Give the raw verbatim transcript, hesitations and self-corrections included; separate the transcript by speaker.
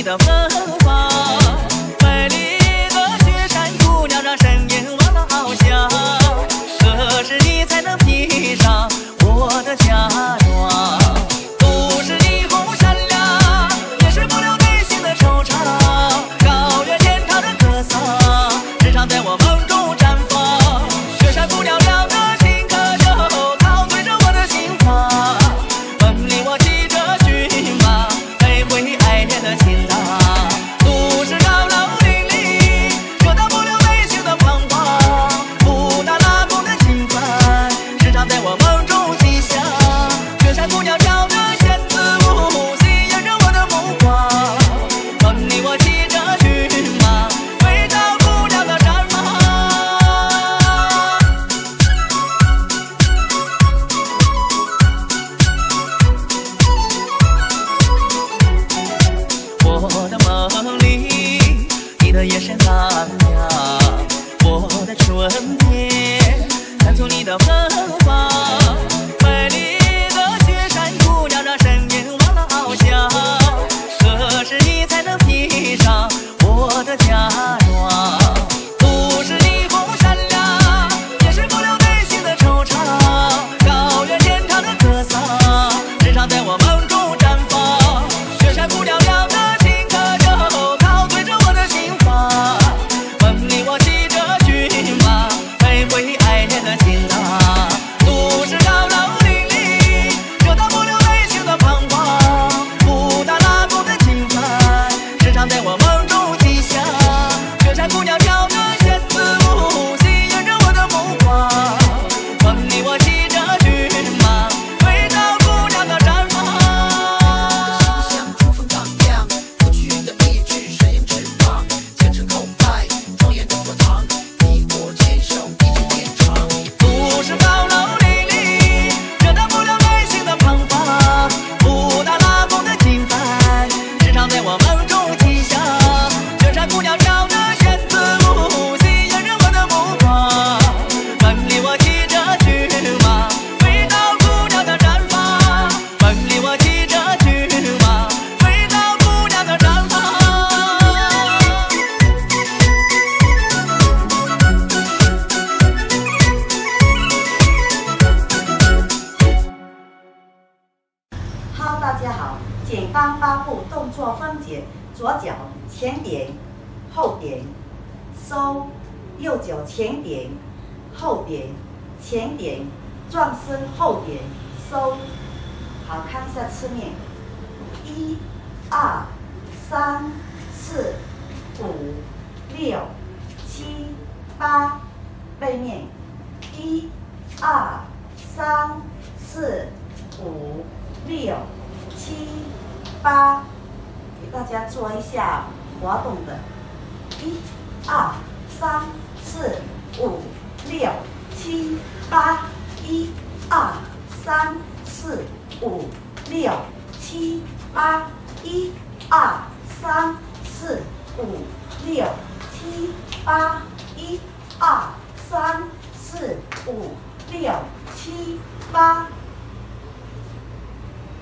Speaker 1: 你的芬芳，美丽的雪山姑娘让身影忘了翱翔。何时你才能披上我的嫁妆？都市霓虹闪亮，也是不留内心的惆怅。高原天堂的歌嗓，时常在我梦中绽放。雪山姑娘亮的心可就陶醉着我的心房。梦里我骑着骏马，飞回爱恋的情郎。都市高楼林立，遮挡不了内心的彷徨。布达拉宫的情幡，时常在我梦中吉祥。雪山姑娘跳着仙子舞，吸引着我的目光。梦里我骑着骏马，飞到姑娘的毡房。我的梦里，你的眼神朗亮。我的春天，看出你的芬芳。美丽的雪山姑娘让身影忘了翱翔。何时你才能披上我的嫁妆？都市霓虹闪亮，也是不留内心的惆怅。高原天堂的歌嗓，时常在我梦中绽放。雪山姑娘亮的心可就陶醉着我的心房。梦里我骑着骏马，飞回爱恋的情郎。都市高楼林立，遮挡不了内心的彷徨。布达拉宫的情幡，时常在我梦中吉祥。雪山姑娘跳着仙子舞，吸引着我的目光。梦里我骑着骏马，飞到姑娘的毡房。
Speaker 2: 像珠峰荡漾，过去的一句神鹰翅膀，虔诚叩拜，庄严的佛堂，你我牵手一起变长。
Speaker 1: 都市高楼林立，遮挡不了内心的彷徨。布达拉宫的情幡，时常在我梦中吉祥。雪山姑娘跳着仙子舞，吸引着我的目光。梦里我骑着骏马，飞到姑娘的毡房。梦里我骑着骏马，飞到姑娘的毡房。
Speaker 3: Hello， 大家好，简单八步动作分解：左脚前点，后点，收；右脚前点，后点，前点，转身后点，收。好，看一下侧面，一、二、三、四、五、六、七、八，背面，一、二、三、四、五、六、七、八，给大家做一下滑动的，一、二、三、四、五、六、七、八，一、二、三、四、五、六、七、八，一、二、三、四、五、六、七、八，一、二、三、四、五、六、七、八。